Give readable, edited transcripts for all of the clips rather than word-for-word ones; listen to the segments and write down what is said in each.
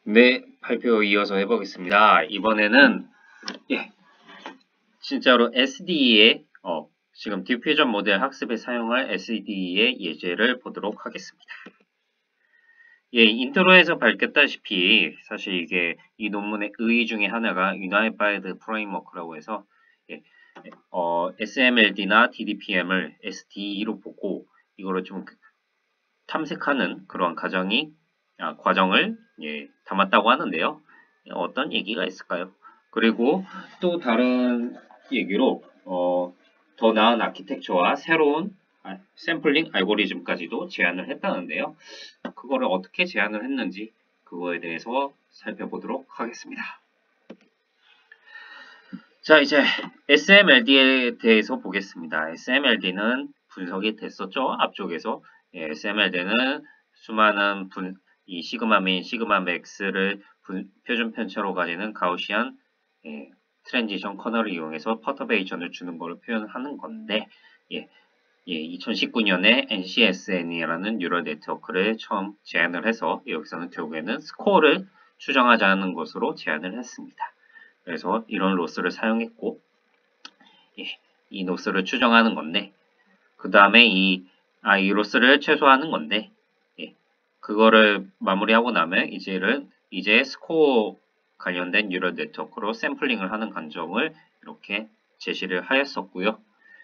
네, 발표 이어서 해보겠습니다. 이번에는 진짜로 SDE의 지금 디퓨전 모델 학습에 사용할 SDE의 예제를 보도록 하겠습니다. 인트로에서 밝혔다시피 사실 이게 이 논문의 의의 중에 하나가 Unified Framework라고 해서 SMLD나 DDPM을 SDE로 보고 이거를 좀 탐색하는 그런 과정을 담았다고 하는데요. 어떤 얘기가 있을까요? 그리고 또 다른 얘기로 더 나은 아키텍처와 새로운 샘플링 알고리즘까지도 제안을 했다는데요. 그거를 어떻게 제안을 했는지 그거에 대해서 살펴보도록 하겠습니다. 자, 이제 SMLD에 대해서 보겠습니다. SMLD는 분석이 됐었죠. 앞쪽에서 SMLD는 수많은 이 시그마 민, 시그마 맥스를 표준 편차로 가지는 가우시안 트랜지션 커널을 이용해서 퍼터베이션을 주는 것을 표현하는 건데 2019년에 NCSN이라는 뉴럴 네트워크를 처음 제안을 해서 여기서는 결국에는 스코어를 추정하자는 것으로 제안을 했습니다. 그래서 이런 로스를 사용했고 이 로스를 추정하는 건데 그 다음에 이 로스를 최소화하는 건데 그거를 마무리하고 나면 이제 스코어 관련된 뉴럴 네트워크로 샘플링을 하는 관점을 이렇게 제시를 하였었고요.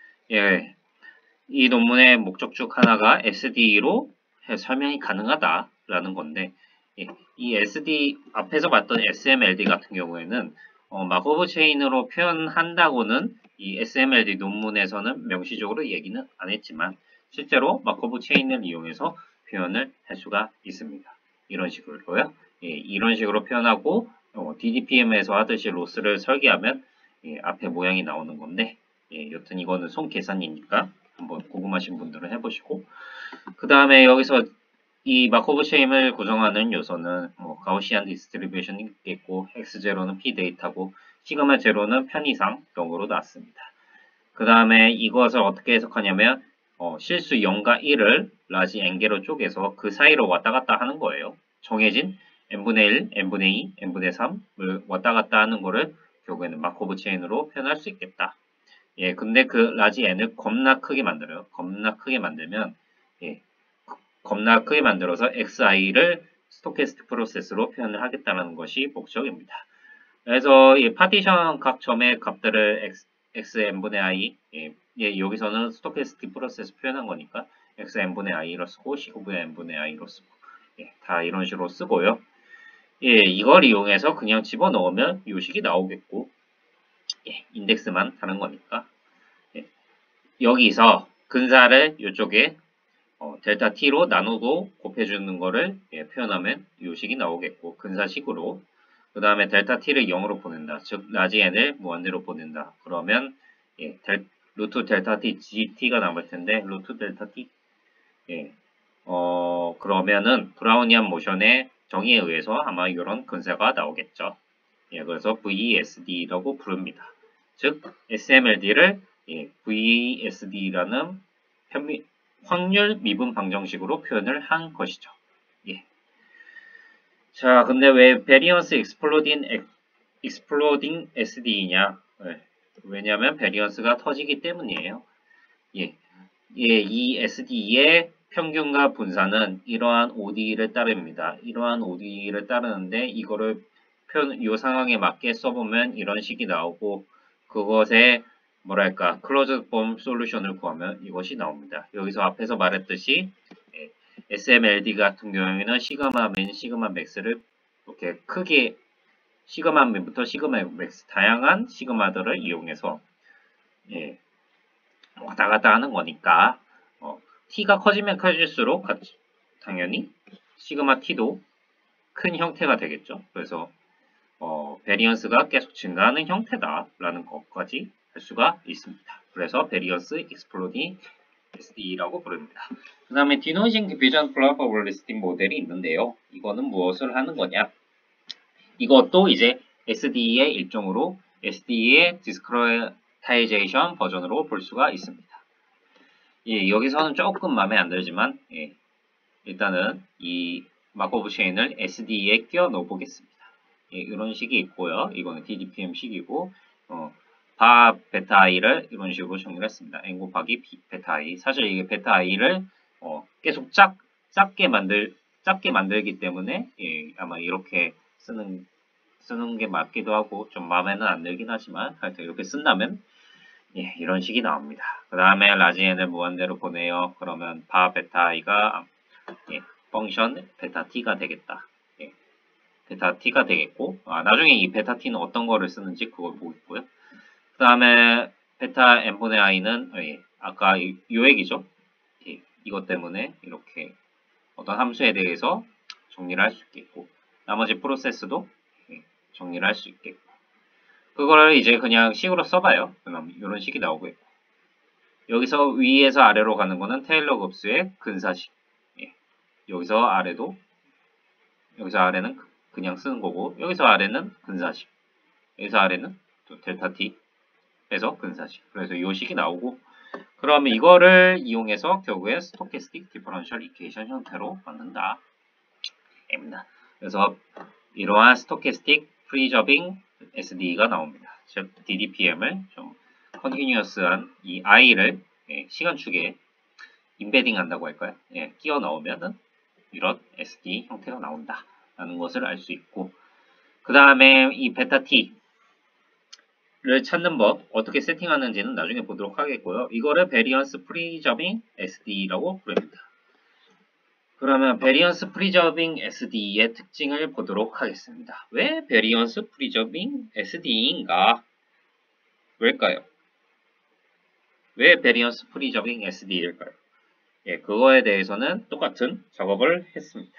이 논문의 목적 중 하나가 SD로 설명이 가능하다라는 건데 이 SD 앞에서 봤던 SMLD 같은 경우에는 마코브 체인으로 표현한다고는 이 SMLD 논문에서는 명시적으로 얘기는 안 했지만 실제로 마코브 체인을 이용해서 표현을 할 수가 있습니다. 이런 식으로요. 이런 식으로 표현하고 DDPM에서 하듯이 로스를 설계하면 앞에 모양이 나오는 건데 여튼 이거는 손 계산이니까 한번 궁금하신 분들은 해보시고 그 다음에 여기서 이 마코브 체인을 구성하는 요소는 가우시안 디스트리뷰션이 있겠고 x0는 p 데이터고 시그마 제로는 편의상 0으로 나왔습니다. 그 다음에 이것을 어떻게 해석하냐면 실수 0과 1을 라지 n개로 쪼개서 그 사이로 왔다 갔다 하는 거예요. 정해진 n분의 1, n분의 2, n분의 3을 왔다 갔다 하는 거를 결국에는 마코브 체인으로 표현할 수 있겠다. 근데 그 라지 n을 겁나 크게 만들어요. 겁나 크게 만들면 겁나 크게 만들어서 xi를 스토캐스틱 프로세스로 표현을 하겠다는 것이 목적입니다. 그래서 이 파티션 각 점의 값들을 x n분의 i 여기서는 스토캐스틱 프로세스 표현한 거니까 x n분의 i로 쓰고 시그분의 n분의 i로 쓰고 다 이런 식으로 쓰고요. 이걸 이용해서 그냥 집어넣으면 요식이 나오겠고 인덱스만 다른 거니까 여기서 근사를 이쪽에 델타 t로 나누고 곱해주는 거를 표현하면 요식이 나오겠고 근사식으로 그 다음에 델타 t를 0으로 보낸다. 즉 라지 n을 무한대로 보낸다. 그러면 루트 델타 t gt가 남을 텐데 루트 델타 t 그러면은 브라우니안 모션의 정의에 의해서 아마 이런 근사가 나오겠죠. 그래서 VSD라고 부릅니다. 즉 SMLD를 VSD라는 확률 미분 방정식으로 표현을 한 것이죠. 자, 근데 왜 베리언스 익스플로딩 SD이냐? 왜냐하면 베리언스가 터지기 때문이에요. 이 SD의 평균과 분산은 이러한 ODE를 따릅니다. 이러한 ODE를 따르는데 이거를 이 상황에 맞게 써보면 이런 식이 나오고 그것에 뭐랄까 클로즈 폼 솔루션을 구하면 이것이 나옵니다. 여기서 앞에서 말했듯이 SMLD 같은 경우에는 시그마 민, 시그마 맥스를 이렇게 크게 시그마 민부터 시그마 맥스 다양한 시그마들을 이용해서 왔다 갔다 하는 거니까 t가 커지면 커질수록 당연히 시그마 t도 큰 형태가 되겠죠. 그래서 베리언스가 계속 증가하는 형태다라는 것까지 할 수가 있습니다. 그래서 베리언스 익스플로딩 SD라고 부릅니다. 그 다음에 디노이징 디비전 프로바빌리스틱 모델이 있는데요. 이거는 무엇을 하는 거냐? 이것도 이제 SD의 일종으로 SD의 디스크리타이제이션 버전으로 볼 수가 있습니다. 여기서는 조금 마음에 안 들지만 일단은 이 마크 오브 체인을 SD에 끼워 넣어 보겠습니다. 예, 이런 식이 있고요. 이거는 DDPM 식이고, 바 베타 i를 이런 식으로 정리를 했습니다. n 곱하기 베타 i. 사실 이게 베타 i를 계속 작게 만들기 때문에 예, 아마 이렇게 쓰는 게 맞기도 하고 좀 마음에는 안 들긴 하지만 하여튼 이렇게 쓴다면 예, 이런 식이 나옵니다. 그 다음에 라지 n을 무한대로 보내요. 그러면 바 베타 i가 예, 펑션 베타 t가 되겠다. 예, 베타 t가 되겠고 나중에 이 베타 t는 어떤 거를 쓰는지 그걸 보겠고요. 그 다음에 베타 n분의 i는 예, 아까 요 얘기죠. 예, 이것 때문에 이렇게 어떤 함수에 대해서 정리를 할 수 있겠고 나머지 프로세스도 예, 정리를 할 수 있겠고 그거를 이제 그냥 식으로 써봐요. 그럼 이런 식이 나오고 있고 여기서 위에서 아래로 가는 거는 테일러 급수의 근사식 예, 여기서 아래는 그냥 쓰는 거고 여기서 아래는 근사식 여기서 아래는 또 델타 t 해서 근사식 그래서 이 식이 나오고 그러면 이거를 이용해서 결국에 스토캐스틱 디퍼런셜 이퀘이션 형태로 만든다. 입니다. 그래서 이러한 스토캐스틱 프리저빙 SD가 나옵니다. 즉 DDPM을 좀 컨티뉴어스한 이 I를 예, 시간축에 임베딩 한다고 할까요? 예, 끼워 넣으면은 이런 SD 형태가 나온다 라는 것을 알 수 있고 그 다음에 이 베타 T를 찾는 법 어떻게 세팅하는지는 나중에 보도록 하겠고요. 이거를 베리언스 프리저빙 SD라고 부릅니다. 그러면 베리언스 프리저빙 SD의 특징을 보도록 하겠습니다. 왜 베리언스 프리저빙 SD인가? 왜일까요? 왜 베리언스 프리저빙 SD일까요? 예, 그거에 대해서는 똑같은 작업을 했습니다.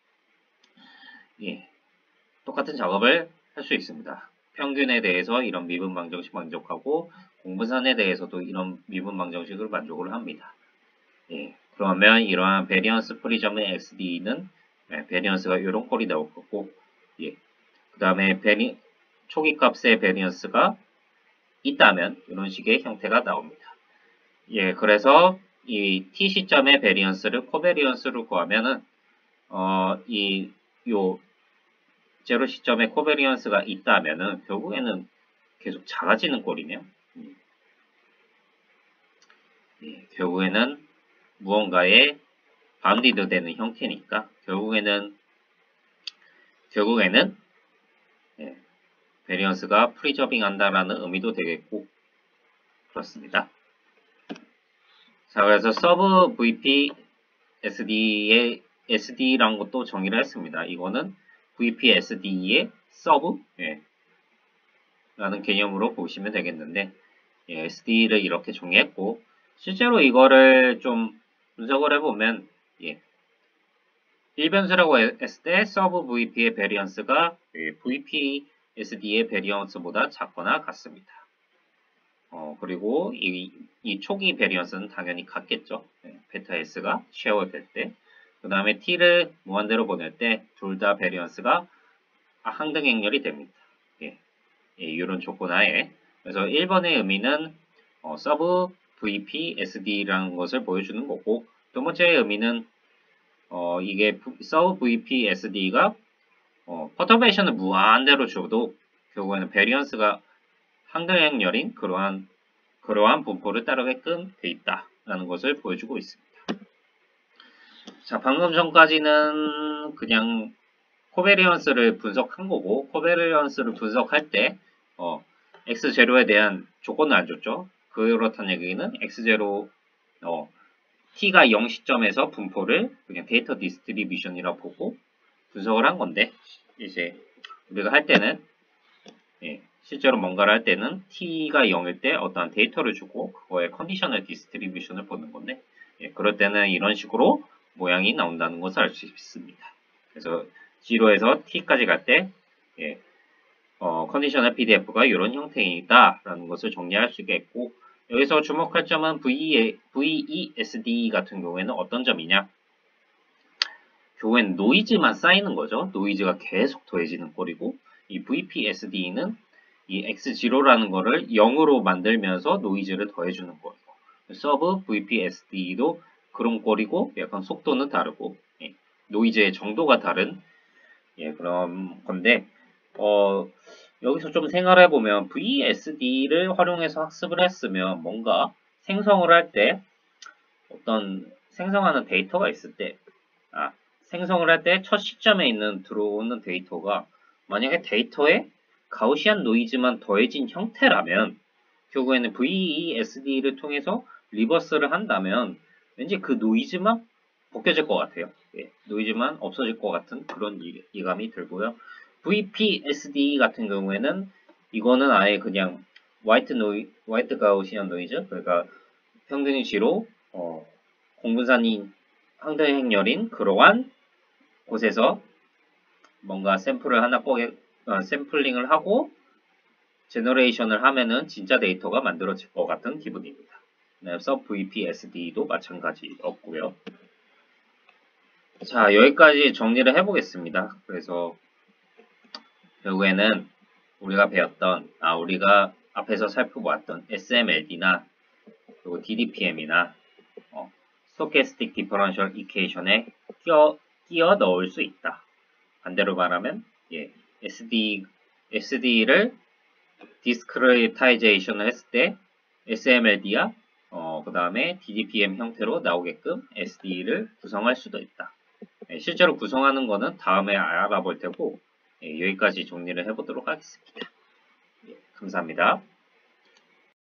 예, 똑같은 작업을 할 수 있습니다. 평균에 대해서 이런 미분 방정식 만족하고 공분산에 대해서도 이런 미분 방정식을 만족을 합니다. 예, 그러면 이러한 베리언스 프리저빙 SD는 예, 베리언스가 이런 꼴이 나올 거고 예, 그 다음에 초기 값의 베리언스가 있다면 이런 식의 형태가 나옵니다. 예, 그래서 이 t 시점의 베리언스를 코베리언스로 구하면은 요 제로 시점에 코베리언스가 있다면은 결국에는 계속 작아지는 꼴이네요. 예, 결국에는 무언가에 바운디드 되는 형태니까 결국에는 예, 베리언스가 프리저빙 한다라는 의미도 되겠고 그렇습니다. 자, 그래서 서브 VP SD의 SD라는 것도 정의를 했습니다. 이거는 VP SD의 서브 예, 라는 개념으로 보시면 되겠는데 예, SD를 이렇게 정의했고 실제로 이거를 좀 분석을 해보면 예, 1변수라고 했을 때 서브 VP의 베리언스가 VP SD의 베리언스보다 작거나 같습니다. 그리고 이 초기 베리언스는 당연히 같겠죠. 네, 베타 S가 쉐어 될 때. 그 다음에 T를 무한대로 보낼 때 둘 다 베리언스가 항등 행렬이 됩니다. 예, 이런 조건 하에. 그래서 1번의 의미는 서브 VP SD라는 것을 보여주는 거고 두 번째의 의미는 이게 서브 VP SD가 퍼터베이션을 무한대로 줘도 결국에는 베리언스가 항등 행렬인 그러한 분포를 따르게끔 돼 있다라는 것을 보여주고 있습니다. 자, 방금 전까지는 그냥 코베리언스를 분석한 거고 코베리언스를 분석할 때 x0에 대한 조건을 안 줬죠. 그렇다는 얘기는 x0 t가 0 시점에서 분포를 그냥 데이터 디스트리뷰션이라 보고 분석을 한 건데 이제 우리가 할 때는 예, 실제로 뭔가를 할 때는 t가 0일 때 어떠한 데이터를 주고 그거의 컨디셔널 디스트리뷰션을 보는 건데 예, 그럴 때는 이런 식으로 모양이 나온다는 것을 알 수 있습니다. 그래서 0에서 t까지 갈 때 예, 컨디셔널 PDF가 이런 형태이다 라는 것을 정리할 수 있겠고 여기서 주목할 점은 VESD 같은 경우에는 어떤 점이냐 결국엔 노이즈만 쌓이는 거죠. 노이즈가 계속 더해지는 꼴이고 이 VPSD는 이 X0라는 거를 0으로 만들면서 노이즈를 더해주는 꼴이고 서브 VPSD도 그런 꼴이고 약간 속도는 다르고 예, 노이즈의 정도가 다른 그런 건데 여기서 좀 생각해 보면 VSD를 활용해서 학습을 했으면 뭔가 생성을 할 때 어떤 생성하는 데이터가 있을 때 생성을 할 때 첫 시점에 들어오는 데이터가 만약에 데이터에 가우시안 노이즈만 더해진 형태라면 결국에는 VESD를 통해서 리버스를 한다면 왠지 그 노이즈만 벗겨질 것 같아요. 노이즈만 없어질 것 같은 그런 이감이 들고요. VPSD 같은 경우에는 이거는 아예 그냥 화이트 가우시안 노이즈, 그러니까 평균이지로 공분산인 항등행렬인 그러한 곳에서 뭔가 샘플을 하나 샘플링을 하고 제너레이션을 하면은 진짜 데이터가 만들어질 것 같은 기분입니다. 그래서 VPSD도 마찬가지였고요. 자, 여기까지 정리를 해보겠습니다. 그래서 결국에는 우리가 앞에서 살펴보았던 SMLD나 그리고 DDPM이나 스토캐스틱 디퍼런셜 이퀘이션에 끼워 넣을 수 있다. 반대로 말하면 SD를 디스크리타이제이션을 했을 때 SMLD야 그 다음에 DDPM 형태로 나오게끔 SD를 구성할 수도 있다. 실제로 구성하는 거는 다음에 알아볼 테고 여기까지 정리를 해보도록 하겠습니다. 감사합니다.